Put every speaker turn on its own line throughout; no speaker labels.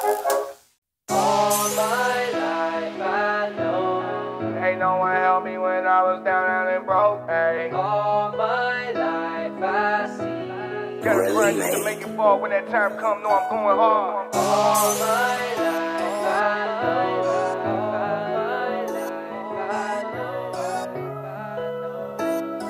All my life I know
Ain't no one helped me when I was down and broke, ayy.
all my life I see.
Got a friend just to make it fall when that time come, know I'm going hard.
All my life I know. All my life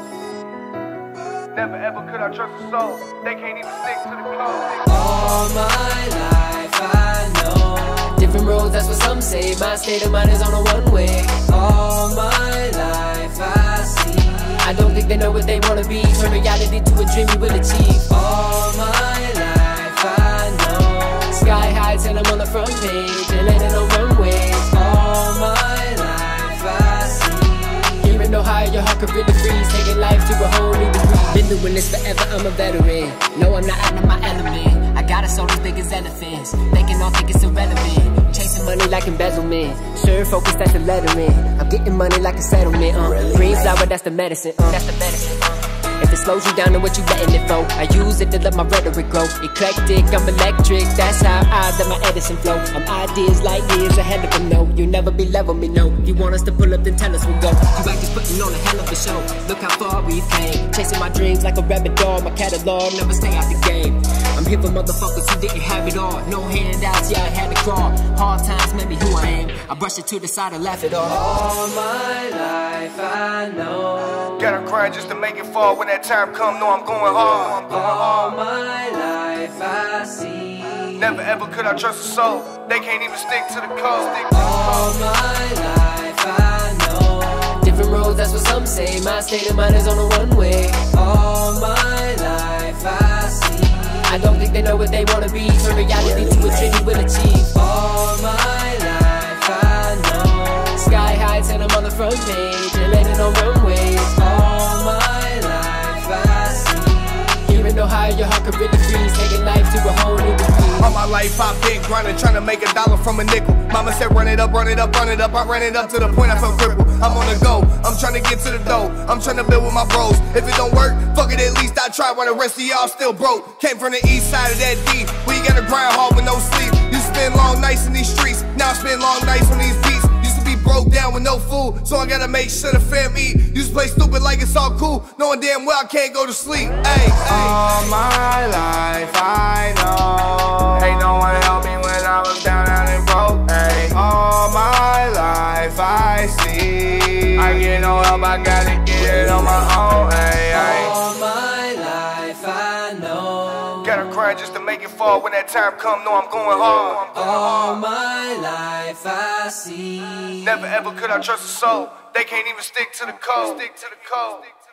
I know.
Never ever could I trust a soul, they can't even stick to the code.
All my life I know. Different roads, that's what some say. My state of mind is on a one-way. All my life I see. I don't think they know what they wanna be. Turn reality to a dream you will achieve. All my life I know. Sky high till I'm on the front page and landing on runways. All my life I see. Here in Ohio, your heart could really freeze, taking life to a whole new degree. Been doing this forever, I'm a veteran. No, I'm not out of my element. I got a soul as big as elephants. They can all think it's irrelevant. Chasing money like embezzlement. Sure focus, that's the lettering. I'm getting money like a settlement. Green flower, that's the medicine. That's the medicine. If it slows you down, then what you letting it for? I use it to let my rhetoric grow. Eclectic, I'm electric. That's how I let my Edison flow. I'm ideas light years ahead of them. No, you'll never be level me. No, you want us to pull up, then tell us we'll go. You actors putting on a hell of a show. Look how far we've came. Chasing my dreams like a rabbit dog. My catalog never stay out the game. I'm here for motherfuckers who didn't have it all. No handouts, yeah, I had to crawl. Hard times made me who I am. I brush it to the side and laugh it off. All my life I know.
Gotta cry just to make it fall when that time come, know I'm going hard.
All my life I see.
Never ever could I trust a soul, they can't even stick to the code.
All my life I know. Different roads, that's what some say. My state of mind is on a one-way. All my life I see. I don't think they know what they wanna be. Turn reality to a dream you will achieve. All my life I know. Sky high till I'm on the front page and landing on runways. All my life I see. Here in Ohio, your heart could really freeze, taking life to a whole new degree.
All my life I've been grinding, trying to make $1 from a nickel. Mama said run it up, run it up, run it up. I ran it up to the point I felt crippled. I'm on the go, I'm trying to get to the dough. I'm trying to build with my bros. If it don't work, fuck it, at least I try while the rest of y'all still broke. Came from the east side of that D, where you gotta grind hard with no sleep. Used to spend long nights in these streets, now I spend long nights on these beats. Used to be broke down with no food, so I gotta make sure the fam eat. Used to play stupid like it's all cool, knowing damn well I can't go to sleep. Ay, all my life I know. Ain't no one helped me when I was down and broke. Ay, all my life I see. I get no help, I gotta get it on my own. Ay, ay.
All my life I know.
Gotta cry just to make it fall when that time come, know I'm going hard.
All my life I see.
Never ever could I trust a soul, they can't even stick to the code. Stick to the code.